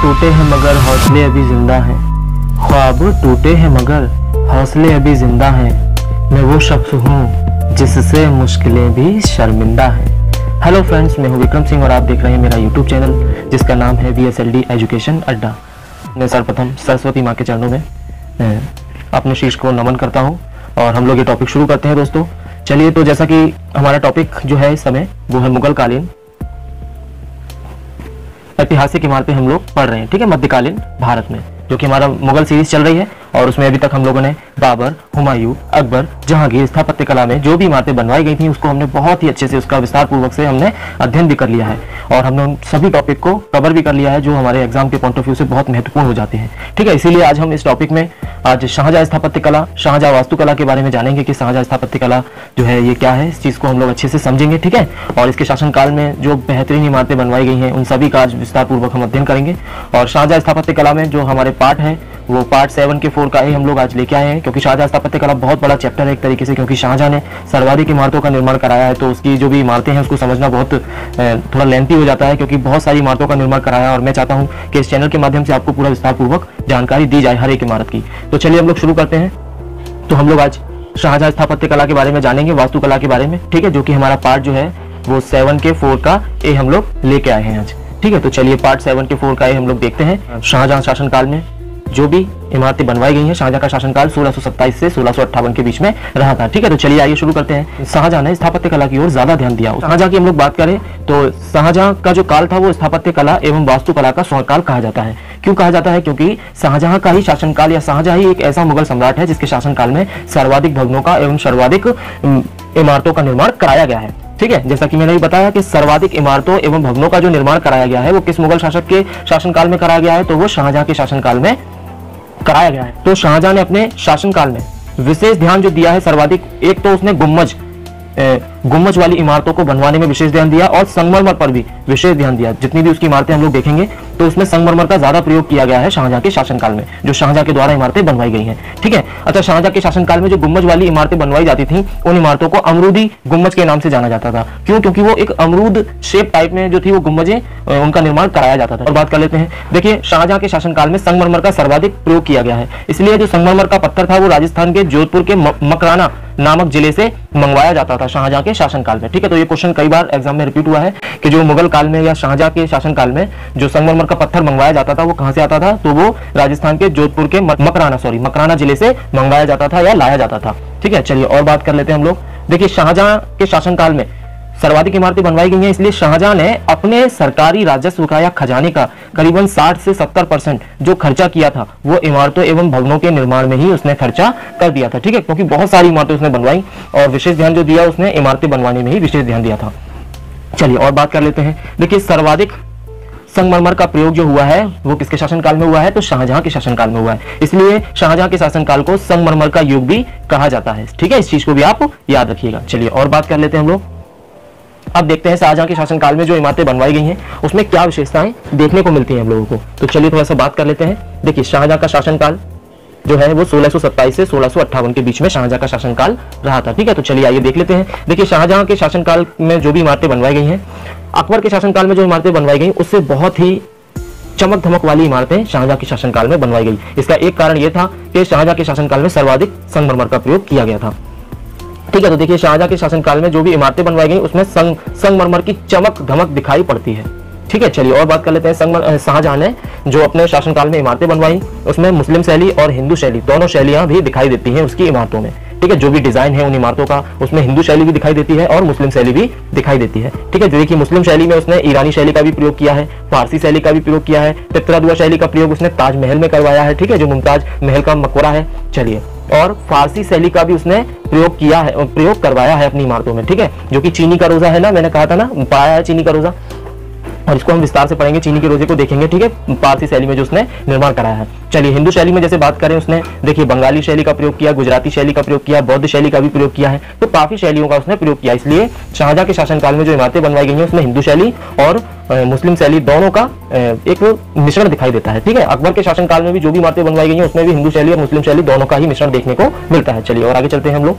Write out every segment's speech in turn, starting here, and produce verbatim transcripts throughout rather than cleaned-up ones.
टूटे हैं मगर हौसले अभी जिंदा हैं। ख्वाब टूटे हैं मगर हौसले अभी जिंदा हैं। मैं वो शख्स हूँ जिससे मुश्किलें भी शर्मिंदा हैं। हेलो फ्रेंड्स, मैं हूँ विक्रम सिंह और आप देख रहे हैं मेरा यूट्यूब चैनल जिसका नाम है V S L D education अड्डा। मैं सर्वप्रथम सरस्वती माँ के चरणों में अपने शीश को नमन करता हूँ और हम लोग ये टॉपिक शुरू करते हैं दोस्तों। चलिए, तो जैसा कि हमारा टॉपिक जो है इस समय वो है मुगल कालीन ऐतिहासिक इमारतें हम लोग पढ़ रहे हैं, ठीक है, मध्यकालीन भारत में, जो कि हमारा मुगल सीरीज चल रही है। और उसमें अभी तक हम लोगों ने बाबर, हुमायूं, अकबर, जहांगीर, स्थापत्य कला में जो भी इमारतें बनवाई गई थी उसको हमने बहुत ही अच्छे से, उसका विस्तार पूर्वक से हमने अध्ययन भी कर लिया है और हमने उन सभी टॉपिक को कवर भी कर लिया है जो हमारे एग्जाम के पॉइंट ऑफ व्यू से बहुत महत्वपूर्ण हो जाते हैं, ठीक है। इसीलिए आज हम इस टॉपिक में आज शाहजहां स्थापत्य कला, शाहजहां वास्तुकला के बारे में जानेंगे कि शाहजहां स्थापत्य कला जो है ये क्या है। इस चीज को हम लोग अच्छे से समझेंगे, ठीक है। और इसके शासनकाल में जो बेहतरीन इमारतें बनवाई गई हैं उन सभी का आज विस्तार पूर्वक हम अध्ययन करेंगे। और शाहजहां स्थापत्य कला में जो हमारे पार्ट है वो पार्ट सेवन के फोर का ही हम लोग आज लेके आए हैं, क्योंकि शाहजहां स्थापत्य कला बहुत बड़ा चैप्टर है एक तरीके से, क्योंकि शाहजहां ने सर्वाधिक इमारतों का निर्माण कराया है। तो उसकी जो भी इमारतें हैं उसको समझना बहुत थोड़ा लेंथी हो जाता है, क्योंकि बहुत सारी इमारतों का निर्माण कराया है और मैं चाहता हूं कि इस चैनल के माध्यम से आपको पूरा विस्तार पूर्वक जानकारी दी जाए हर एक इमारत की। तो चलिए हम लोग शुरू करते हैं। तो हम लोग आज शाहजहां स्थापत्य कला के बारे में जानेंगे, वास्तुकला के बारे में, ठीक है, जो कि हमारा पार्ट जो है वो सेवन के फोर का ए हम लोग लेके आए हैं आज, ठीक है। तो चलिए पार्ट सेवन के फोर का ए हम लोग देखते हैं। शाहजहां शासनकाल में जो भी इमारतें बनवाई गई हैं, शाहजहां का शासनकाल सोलह सौ सत्ताईस से सोलह सौ अट्ठावन के बीच में रहा था, ठीक है। तो चलिए आइए शुरू करते हैं। शाहजहां ने स्थापत्य कला की ओर ज्यादा ध्यान दिया। शाहजहां की हम लोग बात करें तो शाहजहां का जो काल था वो स्थापत्य कला एवं वास्तुकला का स्वर्णकाल कहा जाता है। क्यों कहा जाता है? क्योंकि शाहजहां का ही शासनकाल या शाहजहां ही एक ऐसा मुगल सम्राट है जिसके शासनकाल में सर्वाधिक भवनों का एवं सर्वाधिक इमारतों का निर्माण कराया गया है, ठीक है। जैसा कि मैंने भी बताया कि सर्वाधिक इमारतों एवं भवनों का जो निर्माण कराया गया है वो किस मुगल शासक के शासनकाल में कराया गया है? तो वो शाहजहां के शासनकाल में कराया गया है। तो शाहजहां ने अपने शासनकाल में विशेष ध्यान जो दिया है सर्वाधिक, एक तो उसने गुम्बज गुम्बज वाली इमारतों को बनवाने में विशेष ध्यान दिया और संगमरमर पर भी विशेष ध्यान दिया। जितनी भी उसकी इमारतें हम लोग देखेंगे तो उसमें संगमरमर का ज्यादा प्रयोग किया गया है शाहजहां के शासनकाल में, जो शाहजहां के द्वारा इमारतें बनवाई गई हैं, ठीक है। अच्छा, शाहजहां के शासनकाल में जो गुम्बज वाली इमारतें बनवाई जाती थी उन इमारतों को अमरूदी गुम्बज के नाम से जाना जाता था। क्यों? क्योंकि वो एक अमरूद शेप टाइप में जो थी वो गुम्बजें उनका निर्माण कराया जाता था। और बात कर लेते हैं, देखिए शाहजहां के शासनकाल में संगमरमर का सर्वाधिक प्रयोग किया गया है, इसलिए जो संगमरमर का पत्थर था वो राजस्थान के जोधपुर के मकराना नामक जिले से मंगवाया जाता था शाहजहां के शासनकाल में, ठीक है। तो ये क्वेश्चन कई बार एग्जाम में रिपीट हुआ है कि जो मुगल काल में या शाहजहां के शासनकाल में जो संगमरमर का पत्थर मंगवाया जाता था वो कहां से आता था? तो वो राजस्थान के जोधपुर के मकराना सॉरी मकराना जिले से मंगवाया जाता था या लाया जाता था, ठीक है। चलिए और बात कर लेते हैं हम लोग। देखिए शाहजहां के शासनकाल में सर्वाधिक इमारतें बनवाई गई हैं, इसलिए शाहजहां ने अपने सरकारी राजस्व का या खजाने का करीबन साठ से सत्तर परसेंट जो खर्चा किया था वो इमारतों एवं भवनों के निर्माण में ही उसने खर्चा कर दिया था, ठीक है। क्योंकि बहुत सारी इमारतें उसने बनवाई और विशेष ध्यान जो दिया उसने इमारतें बनवाने में ही विशेष ध्यान दिया था। चलिए और बात कर लेते हैं। देखिए सर्वाधिक संगमरमर का प्रयोग जो हुआ है वो किसके शासनकाल में हुआ है? तो शाहजहां के शासनकाल में हुआ है, इसलिए शाहजहां के शासनकाल को संगमरमर का युग भी कहा जाता है, ठीक है। इस चीज को भी आप याद रखिएगा। चलिए और बात कर लेते हैं हम लोग। अब देखते हैं शाहजहां के शासनकाल में जो इमारतें बनवाई गई हैं उसमें क्या विशेषताएं देखने को मिलती हैं हम लोगों को। तो चलिए थोड़ा सा बात कर लेते हैं। देखिए शाहजहां का शासनकाल जो है वो सोलह सौ सत्ताईस से सोलह सौ अट्ठावन के बीच में शाहजहां का शासनकाल रहा था, ठीक है। तो चलिए आइए देख लेते हैं। देखिए शाहजहां के शासनकाल में जो भी इमारतें बनवाई गई हैं, अकबर के शासनकाल में जो इमारतें बनवाई गई उससे बहुत ही चमक धमक वाली इमारतें शाहजहां के शासनकाल में बनवाई गई। इसका एक कारण यह था कि शाहजहां के शासनकाल में सर्वाधिक संगमरमर का प्रयोग किया गया था, ठीक है। तो देखिए शाहजहां के शासनकाल में जो भी इमारतें बनवाई गई उसमें संग संगमरमर की चमक धमक दिखाई पड़ती है, ठीक है। चलिए और बात कर लेते हैं। संगमर शाहजहां ने जो अपने शासनकाल में इमारतें बनवाई उसमें मुस्लिम शैली और हिंदू शैली दोनों शैलियां भी दिखाई देती हैं उसकी इमारतों में, ठीक है। जो भी डिजाइन है उन इमारतों का उसमें हिंदू शैली भी दिखाई देती है और मुस्लिम शैली भी दिखाई देती है, ठीक है। देखिए मुस्लिम शैली में उसने ईरानी शैली का भी प्रयोग किया है, फारसी शैली का भी प्रयोग किया है, तित्रदुआ शैली का प्रयोग उसने ताजमहल में करवाया है, ठीक है, जो मुमताज महल का मकबरा है। चलिए और फारसी शैली का भी उसने प्रयोग किया है, प्रयोग करवाया है अपनी इमारतों में, ठीक है, जो कि चीनी का रोजा है ना, मैंने कहा था ना, पाया है चीनी का रोजा, और इसको हम विस्तार से पढ़ेंगे, चीनी के रोजे को देखेंगे, ठीक है, पारसी शैली में जो उसने निर्माण कराया है। चलिए हिंदू शैली में जैसे बात करें उसने देखिए बंगाली शैली का प्रयोग किया, गुजराती शैली का प्रयोग किया, बौद्ध शैली का भी प्रयोग किया है, तो काफी शैलियों का उसने प्रयोग किया। इसलिए शाहजहां के शासनकाल में जो इमारतें बनवाई गई हैं उसमें हिंदू शैली और मुस्लिम शैली दोनों का एक मिश्रण दिखाई देता है, ठीक है। अकबर के शासनकाल में भी जो भी इमारतें बनवाई गई हैं उसमें भी हिंदू शैली और मुस्लिम शैली दोनों का ही मिश्रण देखने को मिलता है। चलिए और आगे चलते हैं हम लोग।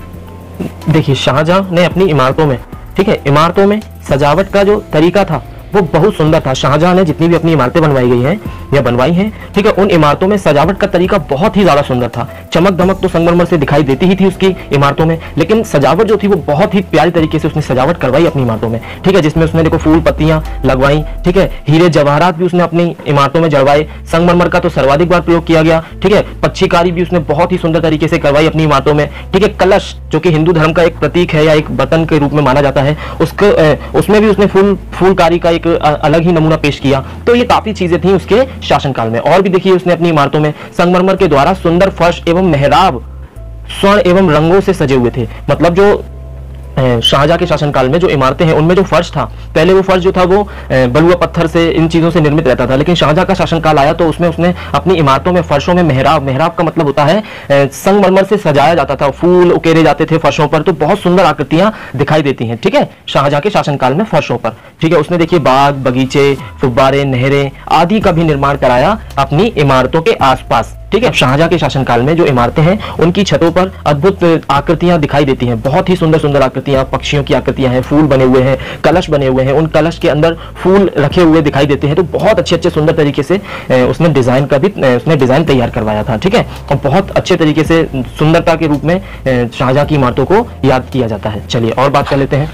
देखिए शाहजहां ने अपनी इमारतों में, ठीक है, इमारतों में सजावट का जो तरीका था वो बहुत सुंदर था। शाहजहां ने जितनी भी अपनी इमारतें बनवाई गई हैं या बनवाई हैं, ठीक है, उन इमारतों में सजावट का तरीका बहुत ही ज्यादा सुंदर था। चमक दमक तो संगमरमर से दिखाई देती ही थी उसकी इमारतों में, लेकिन सजावट जो थी वो बहुत ही प्यारी तरीके से उसने सजावट करवाई अपनी इमारतों में, ठीक है, जिसमें उसने देखो फूल पत्तियां लगवाई, ठीक है, हीरे जवाहरात भी उसने अपनी इमारतों में जड़वाए। संगमरमर का तो सर्वाधिक बार प्रयोग किया गया, ठीक है, पच्छीकारी भी उसने बहुत ही सुंदर तरीके से करवाई अपनी इमारतों में, ठीक है। कलश जो कि हिंदू धर्म का एक प्रतीक है या एक बर्तन के रूप में माना जाता है, उसको उसमें भी उसने फूल फूलकारी का एक अलग ही नमूना पेश किया। तो ये काफी चीजें थी उसके शासनकाल में। और भी देखिए उसने अपनी इमारतों में संगमरमर के द्वारा सुंदर फर्श एवं मेहराब स्वर्ण एवं रंगों से सजे हुए थे। मतलब जो शाहजहां के शासनकाल में जो इमारतें हैं उनमें जो फर्श था, पहले वो फर्श जो था वो बलुआ पत्थर से, इन चीजों से निर्मित रहता था, लेकिन शाहजहां का शासनकाल आया तो उसमें उसने अपनी इमारतों में फर्शों में मेहराब, मेहराब का मतलब होता है संगमरमर से सजाया जाता था, फूल उकेरे जाते थे फर्शों पर, तो बहुत सुंदर आकृतियां दिखाई देती हैं, ठीक है, शाहजहां के शासनकाल में फर्शों पर, ठीक है। उसने देखिए बाग बगीचे, फुब्बारे, नहरें आदि का भी निर्माण कराया अपनी इमारतों के आसपास, ठीक है। शाहजहां के शासनकाल में जो इमारतें हैं उनकी छतों पर अद्भुत आकृतियां दिखाई देती हैं, बहुत ही सुंदर सुंदर आकृतियां, पक्षियों की आकृतियां हैं, फूल बने हुए हैं, कलश बने हुए हैं, उन कलश के अंदर फूल रखे हुए दिखाई देते हैं। तो बहुत अच्छे अच्छे सुंदर तरीके से उसने डिजाइन का भी उसने डिजाइन तैयार करवाया था, ठीक है, और बहुत अच्छे तरीके से सुंदरता के रूप में शाहजहां की इमारतों को याद किया जाता है। चलिए और बात कर लेते हैं।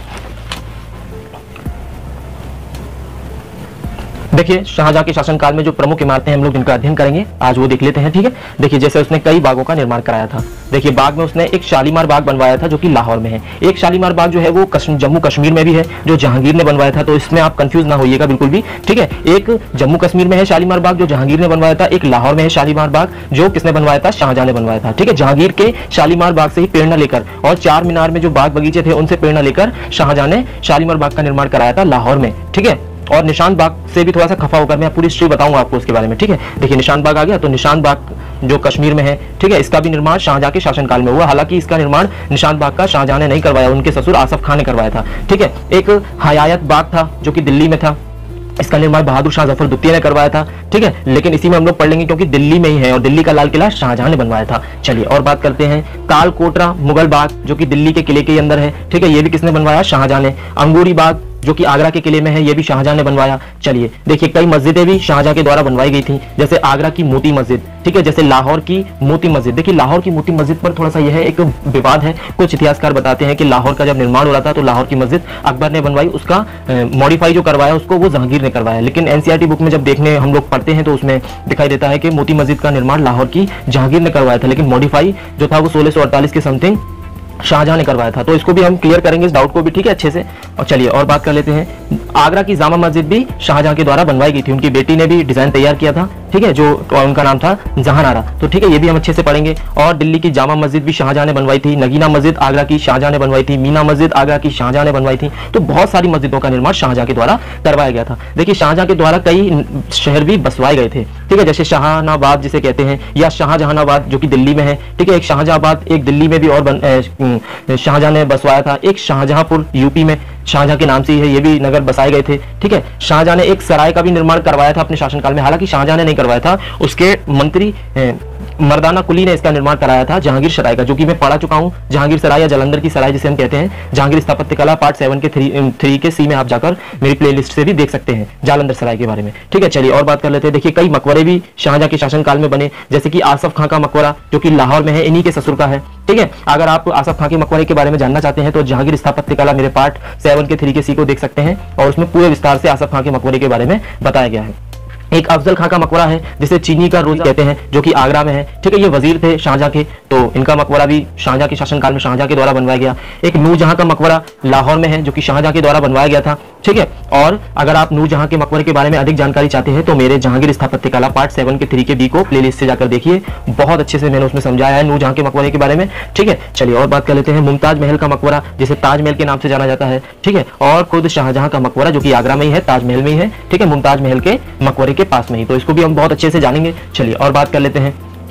देखिए शाहजहां के शासनकाल में जो प्रमुख इमारतें हम लोग जिनका अध्ययन करेंगे आज वो देख लेते हैं, ठीक है। देखिए जैसे उसने कई बागों का निर्माण कराया था। देखिए बाग में उसने एक शालीमार बाग बनवाया था जो कि लाहौर में है। एक शालीमार बाग जो है वो जम्मू कश्मीर में भी है जो जहांगीर ने बनवाया था, तो इसमें आप कंफ्यूज ना होइएगा बिल्कुल भी, ठीक है। एक जम्मू कश्मीर में है शालीमार बाग जो जहांगीर ने बनवाया था, एक लाहौर में है शालीमार बाग जो किसने बनवाया था, शाहजहां ने बनवाया था, ठीक है। जहांगीर के शालीमार बाग से ही प्रेरणा लेकर और चार मीनार में जो बाग बगीचे थे उनसे प्रेरणा लेकर शाहजहां ने शालीमार बाग का निर्माण कराया था लाहौर में, ठीक है। और निशान बाग से भी थोड़ा सा खफा होकर मैं पूरी हिस्ट्री बताऊंगा आपको उसके बारे में, ठीक है। देखिए निशान बाग आ गया, तो निशान बाग जो कश्मीर में है, ठीक है, इसका भी निर्माण शाहजहां के शासनकाल में हुआ। हालांकि इसका निर्माण निशान बाग का शाहजहां ने नहीं करवाया, उनके ससुर आसफ खान ने करवाया था, ठीक है। एक हयायत बाग था जो कि दिल्ली में था, इसका निर्माण बहादुर शाह जफर द्वितीय ने करवाया था, ठीक है, लेकिन इसी में हम लोग पढ़ लेंगे क्योंकि दिल्ली में ही है और दिल्ली का लाल किला शाहजहां ने बनवाया था। चलिए और बात करते हैं कालकोटरा मुगल बाग जो कि दिल्ली के किले के अंदर है, ठीक है, ये भी किसने बनवाया, शाहजहां ने। अंगूरी बाग जो कि आगरा के किले में है, ये भी शाहजहां ने बनवाया। चलिए देखिए कई मस्जिदें भी शाहजहां के द्वारा बनवाई गई थी, जैसे आगरा की मोती मस्जिद, ठीक है, जैसे लाहौर की मोती मस्जिद। देखिए लाहौर की मोती मस्जिद पर थोड़ा सा यह एक विवाद है। कुछ इतिहासकार बताते हैं कि लाहौर का जब निर्माण हो रहा था तो लाहौर की मस्जिद अकबर ने बनवाई, उसका मॉडिफाई जो करवाया उसको वो जहांगीर ने करवाया, लेकिन एनसीईआरटी बुक में जब देखने हम लोग पढ़ते हैं तो उसमें दिखाई देता है कि मोती मस्जिद का निर्माण लाहौर की जहांगीर ने करवाया था, लेकिन मॉडिफाई जो था वो सोलह सौ अड़तालीस के समथिंग शाहजहां ने करवाया था। तो इसको भी हम क्लियर करेंगे इस डाउट को भी, ठीक है, अच्छे से। और चलिए और बात कर लेते हैं। आगरा की जामा मस्जिद भी शाहजहां के द्वारा बनवाई गई थी, उनकी बेटी ने भी डिजाइन तैयार किया था, ठीक है, जो उनका नाम था जहानारा, तो ठीक है, ये भी हम अच्छे से पढ़ेंगे। और दिल्ली की जामा मस्जिद भी शाहजहां ने बनवाई थी, नगीना मस्जिद आगरा की शाहजहां ने बनवाई थी, मीना मस्जिद आगरा की शाहजहां ने बनवाई थी। तो बहुत सारी मस्जिदों का निर्माण शाहजहां के द्वारा करवाया गया था। देखिए शाहजहां के द्वारा कई शहर भी बसवाए गए थे, ठीक है, जैसे शाहजहानाबाद जिसे कहते हैं या शाहजहानाबाद जो कि दिल्ली में है, ठीक है, एक शाहजहांबाद एक दिल्ली में भी और शाहजहां ने बसवाया था। एक शाहजहांपुर यूपी में शाहजहां के नाम से ही है, ये भी नगर बसाए गए थे, ठीक है। शाहजहां ने एक सराय का भी निर्माण करवाया था अपने शासनकाल में, हालांकि शाहजहां ने नहीं करवाया था, उसके मंत्री मर्दाना कुली ने इसका निर्माण कराया था जहांगीर सराय का, जो कि मैं पढ़ा चुका हूं। जहांगीर सराय या जलंधर की सराय जिसे हम कहते हैं, जहांगीर स्थापत्य कला पार्ट सेवन के थ्री थ्री के सी में आप जाकर मेरी प्लेलिस्ट से भी देख सकते हैं जालंधर सराय के बारे में, ठीक है। चलिए और बात कर लेते हैं। देखिए कई मकबरे भी शाहजहां के शासनकाल में बने, जैसे कि आसफ खां का मकबरा जो कि लाहौर में है, इन्हीं के ससुर का है, ठीक है। अगर आप आसफ खां के मकबरे के बारे में जानना चाहते हैं तो जहांगीर स्थापत्य कला मेरे पार्ट सेवन के थ्री के सी को देख सकते हैं और उसमें पूरे विस्तार से आसफ खां के मकबरे के बारे में बताया गया है। एक अफजल खां का मकबरा है जिसे चीनी का रोज कहते हैं, जो कि आगरा में है, ठीक है, ये वजीर थे शाहजहां के, तो इनका मकबरा भी शाहजहां के शासनकाल में शाहजहां के द्वारा बनवाया गया। एक नूरजहां का मकबरा लाहौर में है जो कि शाहजहां के द्वारा बनवाया गया था, ठीक है। और अगर आप नूरजहां के मकबरे के बारे में अधिक जानकारी चाहते हैं तो मेरे जहांगीर स्थापत्य कला पार्ट सेवन के थ्री के बी को प्लेलिस्ट से जाकर देखिए, बहुत अच्छे से मैंने उसमें समझाया है नूरजहां के मकबरे के बारे में, ठीक है। चलिए और बात कर लेते हैं मुमताज महल का मकबरा जिसे ताजमहल के नाम से जाना जाता है, ठीक है, और खुद शाहजहां का मकबरा जो कि आगरा में ही है, ताजमहल में ही है, ठीक है, मुमताज महल के मकबरे के पास में ही, तो इसको भी हम बहुत अच्छे से जानेंगे। चलिए और बात कर लेते हैं।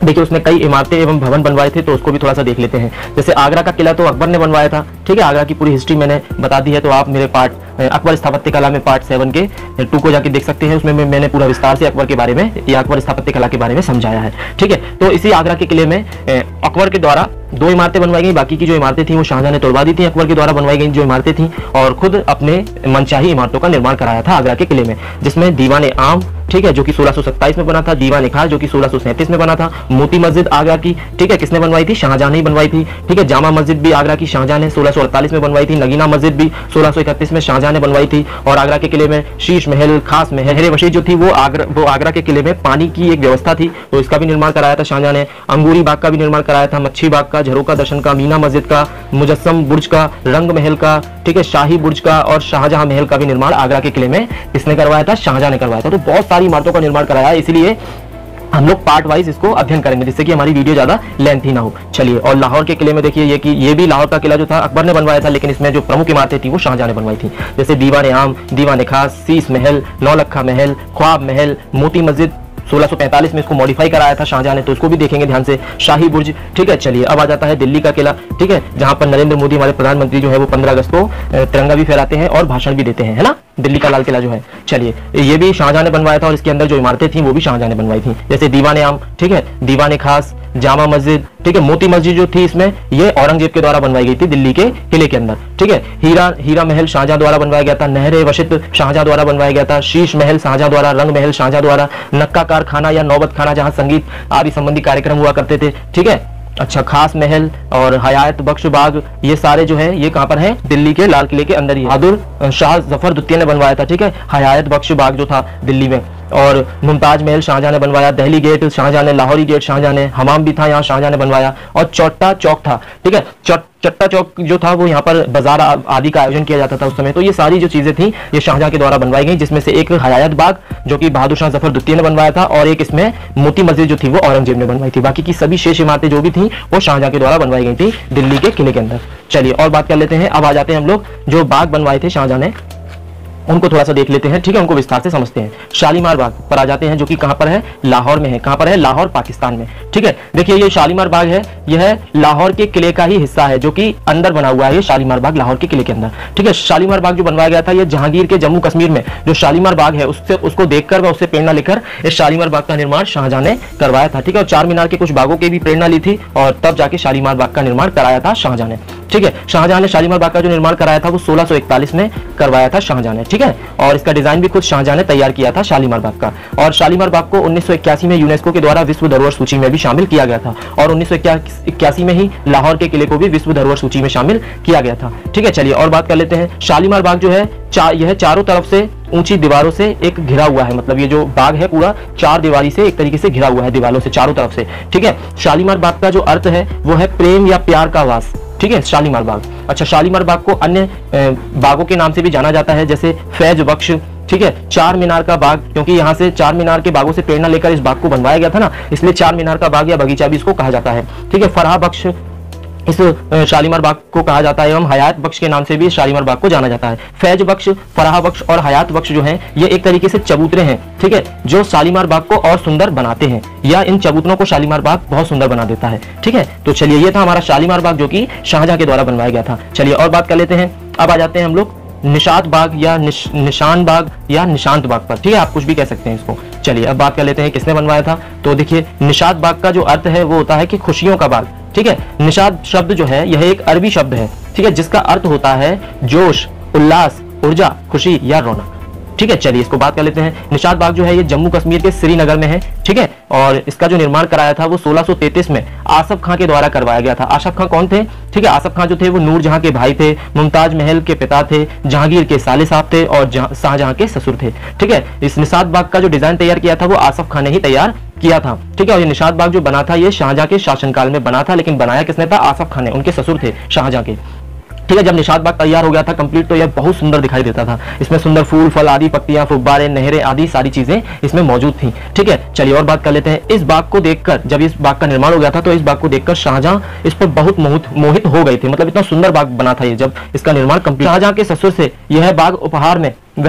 देखिए उसने कई इमारतें एवं भवन बनवाए थे, तो उसको भी थोड़ा सा देख लेते हैं। जैसे आगरा का किला तो अकबर ने बनवाया था, ठीक है, आगरा की पूरी हिस्ट्री मैंने बता दी है, तो आप मेरे पार्ट अकबर स्थापत्य कला में पार्ट सेवन के टू को जाके देख सकते हैं। उसमें मैंने पूरा विस्तार से अकबर के बारे में या अकबर स्थापत्य कला के बारे में समझाया है, ठीक है। तो इसी आगरा के किले में अकबर के द्वारा दो इमारतें बनवाई गई, बाकी की जो इमारतें थी वो शाहजहां ने तोड़वा दी थी। अकबर के द्वारा बनवाई गई जो इमारतें थी और खुद अपने मनचाही इमारतों का निर्माण कराया था आगरा के किले में, जिसमें दीवान आम, ठीक है, जो कि सोलह सौ सत्ताईस में बना था, दीवान खास जो कि सोलह सौ सैंतीस में बना था, मोती मस्जिद आगरा की, ठीक है, किसने बनवाई थी? शाहजहां ने बनवाई थी, ठीक है। जामा मस्जिद भी आगरा की शाहजहां ने सोलह सौ अड़तालीस में बनवाई थी। नगीना मस्जिद भी सोलह सौ इकतीस में शाहजहां ने बनवाई थी। और आगरा के किले में शीश महल, खास महल, हरे वशीर जो थी वो आगरा वो आगरा के किले में पानी की एक व्यवस्था थी, तो इसका भी निर्माण कराया था शाहजहां ने। अंगूरी बाग का भी निर्माण कराया था, मच्छी बाग का, झरोका दर्शन का, मीना मस्जिद का, मुजस्सम बुर्ज का, रंग महल का, ठीक है, शाही बुर्ज का और शाहजहां महल का भी निर्माण आगरा के किले में किसने करवाया था? शाहजहां ने करवाया था। तो बहुत सारी इमारतों का निर्माण कराया, इसलिए हम लोग पार्ट वाइज इसको अध्ययन करेंगे जिससे कि हमारी वीडियो ज्यादा लेंथी ना हो। चलिए, और लाहौर के किले में देखिए ये कि ये भी लाहौर का किला जो था अकबर ने बनवाया था, लेकिन इसमें जो प्रमुख इमारतें थी वो शाहजहां ने बनवाई थी। जैसे दीवान आम, दीवान खास, शीश महल, नौलखा महल, ख्वाब महल, मोती मस्जिद सोलह सौ पैंतालीस में इसको मॉडिफाई कराया था शाहजहां ने, तो उसको भी देखेंगे ध्यान से। शाही बुर्ज, ठीक है। चलिए, अब आ जाता है दिल्ली का किला, ठीक है, जहां पर नरेंद्र मोदी हमारे प्रधानमंत्री जो है वो पंद्रह अगस्त को तिरंगा भी फहराते हैं और भाषण भी देते हैं, है ना। दिल्ली का लाल किला जो है, चलिए, ये भी शाहजहां ने बनवाया था और इसके अंदर जो इमारतें थी वो भी शाहजहां ने बनवाई थी। जैसे दीवान आम, ठीक है, दीवान खास, जामा मस्जिद, ठीक है, मोती मस्जिद जो थी इसमें ये औरंगजेब के द्वारा बनवाई गई थी दिल्ली के किले के अंदर, ठीक है। हीरा हीरा महल शाहजहां द्वारा बनवाया गया था। नहरे वशित शाहजहां द्वारा बनवाया गया था। शीश महल शाहजहां द्वारा, रंग महल शाहजहां द्वारा, नक्का कारखाना या नौबत खाना जहां संगीत आदि संबंधी कार्यक्रम हुआ करते थे, ठीक है। अच्छा, खास महल और हयात बख्श बाग, ये सारे जो है ये कहां पर है? दिल्ली के लाल किले के अंदर ही। बहादुर शाह जफर द्वितीय ने बनवाया था, ठीक है, हयात बख्श बाग जो था दिल्ली में। और मुमताज महल शाहजहां ने बनवाया। दहली गेट शाहजहां ने, लाहौरी गेट शाहजहां ने, हमाम भी था यहाँ शाहजहां ने बनवाया। और चौट्टा चौक था, ठीक है, चट्टा चौक जो था वो यहाँ पर बाजार आदि का आयोजन किया जाता था उस समय। तो ये सारी जो चीजें थी ये शाहजहां के द्वारा बनवाई गई, जिसमें से एक हयात बाग जो कि बहादुर शाह जफर द्वितीय ने बनवाया था और एक इसमें मोती मस्जिद जो थी वो औरंगजेब ने बनवाई थी। बाकी की सभी शेष इमारतें जो भी थी वो शाहजहां के द्वारा बनवाई गई थी दिल्ली के किले के अंदर। चलिए, और बात कर लेते हैं। अब आ जाते हैं हम लोग जो बाग बनवाए थे शाहजहां ने, उनको थोड़ा सा देख लेते हैं, ठीक है, उनको विस्तार से समझते हैं। शालीमार बाग पर आ जाते हैं, जो कि कहां पर है? लाहौर में है। कहां पर है? लाहौर, पाकिस्तान में, ठीक है। देखिए, ये शालीमार बाग है, यह लाहौर के किले का ही हिस्सा है, जो कि अंदर बना हुआ है। ये शालीमार बाग लाहौर के किले के अंदर, ठीक है। शालीमार बाग जो बनवाया गया था ये जहांगीर के जम्मू कश्मीर में जो शालीमार बाग है उससे उसको देखकर व उससे प्रेरणा लेकर इस शालीमार बाग का निर्माण शाहजहां ने करवाया था, ठीक है। और चार मीनार के कुछ बागों की भी प्रेरणा ली थी और तब जाके शालीमार बाग का निर्माण कराया था शाहजहां ने, ठीक है। शाहजहां ने शालीमार बाग का जो निर्माण कराया था वो सोलह सौ इकतालीस में करवाया था शाहजहां ने, ठीक है। और इसका डिजाइन भी खुद शाहजहां ने तैयार किया था शालीमार बाग का। और शालीमार बाग को उन्नीस सौ इक्यासी में यूनेस्को के द्वारा विश्व धरोहर सूची में भी शामिल किया गया था और उन्नीस सौ इक्यासी में ही लाहौर के किले को भी विश्व धरोहर सूची में शामिल किया गया था, ठीक है। चलिए, और बात कर लेते हैं। शालीमार बाग जो है चा, यह चारों तरफ से ऊंची दीवारों से एक घिरा हुआ है, मतलब ये जो बाग है पूरा चार दीवारी से एक तरीके से घिरा हुआ है, दीवारों से चारों तरफ से, ठीक है। शालीमार बाग का जो अर्थ है वो है प्रेम या प्यार का वास, ठीक है, शालीमार बाग। अच्छा, शालीमार बाग को अन्य बागों के नाम से भी जाना जाता है, जैसे फैज बख्श, ठीक है, चार मीनार का बाग, क्योंकि यहाँ से चार मीनार के बागों से प्रेरणा लेकर इस बाग को बनवाया गया था ना, इसलिए चार मीनार का बाग या बगीचा भी इसको कहा जाता है, ठीक है। फराह बख्श इस शालीमार बाग को कहा जाता है एवं हयात बख्श के नाम से भी शालीमार बाग को जाना जाता है। फैज बख्श, फराह बख्श और हयात बख्श जो हैं ये एक तरीके से चबूतरे हैं, ठीक है, जो शालीमार बाग को और सुंदर बनाते हैं या इन चबूतरों को शालीमार बाग बहुत सुंदर बना देता है, ठीक है। तो चलिए, ये था हमारा शालीमार बाग जो कि शाहजहां के द्वारा बनवाया गया था। चलिए, और बात कर लेते हैं। अब आ जाते हैं हम लोग निशात बाग या निश, निशान बाग या निशांत बाग पर, ठीक है, आप कुछ भी कह सकते हैं इसको। चलिए, अब बात कर लेते हैं किसने बनवाया था। तो देखिए, निशात बाग का जो अर्थ है वो होता है कि खुशियों का बाग, ठीक है। निशात शब्द जो है यह एक अरबी शब्द है, ठीक है, जिसका अर्थ होता है जोश, उल्लास, ऊर्जा, खुशी या रौनक, ठीक है। चलिए, इसको बात कर लेते हैं। निशात बाग जो है ये जम्मू कश्मीर के श्रीनगर में है, ठीक है। और इसका जो निर्माण कराया था वो सोलह सौ तैंतीस में आसफ खां के द्वारा करवाया गया था। आसफ खां कौन थे? ठीक है, आसफ खां जो थे वो नूरजहां के भाई थे, मुमताज महल के पिता थे, जहांगीर के साले साहब थे और शाहजहां के ससुर थे, ठीक है। इस निशात बाग का जो डिजाइन तैयार किया था वो आसफ खां ने ही तैयार किया था, ठीक है। और ये निशात बाग जो बना था ये शाहजहां के शासनकाल में बना था, लेकिन बनाया किसने था? आसफ खां ने, उनके ससुर थे शाहजहां के, ठीक है। जब निशात बाग तैयार हो गया था कंप्लीट, तो यह बहुत सुंदर दिखाई देता था। इसमें सुंदर फूल, फल आदि, पत्तियां, फुब्बारे, नहरें आदि सारी चीजें इसमें मौजूद थी, ठीक है। चलिए, और बात कर लेते हैं। इस बाग को देखकर, जब इस बाग का निर्माण हो गया था तो इस बाग को देखकर शाहजहां इस पर बहुत मोहित मोहित हो गए थे, मतलब इतना सुंदर बाग बना था ये। जब इसका निर्माण कंप्लीट, शाहजहां के ससुर से यह बाग उपहार में वह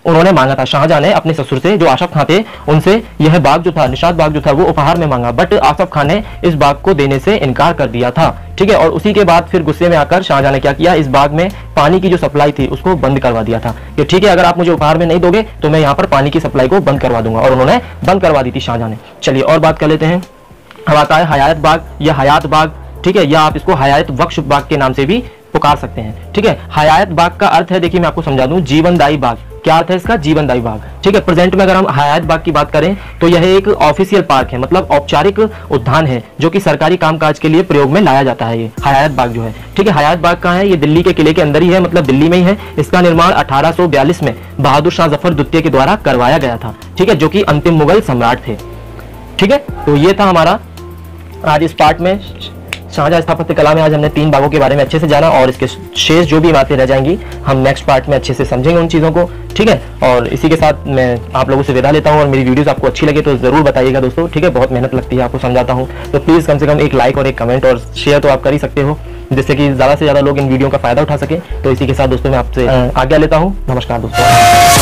उन्होंने मांगा था। शाहजहां ने अपने ससुर से, जो आसफ खां थे, उनसे यह बाग जो था, निशात बाग जो था, वो उपहार में मांगा, बट आसफ खां ने इस बाग को देने से इनकार कर दिया था। ठीक है, और उसी के बाद फिर गुस्से में आकर शाहजहां ने क्या किया, इस बाग में पानी की जो सप्लाई थी उसको बंद करवा दिया था कि ठीक है, अगर आप मुझे उपहार में नहीं दोगे तो मैं यहाँ पर पानी की सप्लाई को बंद करवा दूंगा, और उन्होंने बंद करवा दी थी शाहजहां ने। चलिए और बात कर लेते हैं। अब आता है हयात बाग या हयात बाग। ठीक है, या आप इसको हयात बख्श बाग के नाम से भी पुकार सकते हैं। ठीक है, हयात बाग का अर्थ है, देखिए मैं आपको समझा दूं, जीवनदायी बाग। क्या अर्थ है इसका? जीवनदायी बाग। ठीक है, प्रेजेंट में अगर हम हयात बाग की बात करें तो यह एक ऑफिशियल पार्क है, मतलब औपचारिक उद्यान है जो कि सरकारी कामकाज के लिए प्रयोग में लाया जाता है। ये हयात बाग जो है, ठीक है, हयात बाग कहाँ है? ये दिल्ली के किले के अंदर ही है, मतलब दिल्ली में ही है। इसका निर्माण अठारह सौ बयालीस में बहादुर शाह जफर द्वितीय के द्वारा करवाया गया था। ठीक है, जो कि अंतिम मुगल सम्राट थे। ठीक है, तो ये था हमारा आज इस पार्ट में शाहजहां स्थापत्य कला में। आज हमने तीन बागों के बारे में अच्छे से जाना, और इसके शेष जो भी इमारतें रह जाएंगी हम नेक्स्ट पार्ट में अच्छे से समझेंगे उन चीज़ों को। ठीक है, और इसी के साथ मैं आप लोगों से विदा लेता हूं, और मेरी वीडियोस आपको अच्छी लगे तो जरूर बताइएगा दोस्तों। ठीक है, बहुत मेहनत लगती है, आपको समझाता हूं, तो प्लीज़ कम से कम एक लाइक और एक कमेंट और शेयर तो आप कर ही सकते हो, जिससे कि ज़्यादा से ज़्यादा लोग इन वीडियो का फायदा उठा सके। तो इसी के साथ दोस्तों मैं आपसे आज्ञा लेता हूँ। नमस्कार दोस्तों।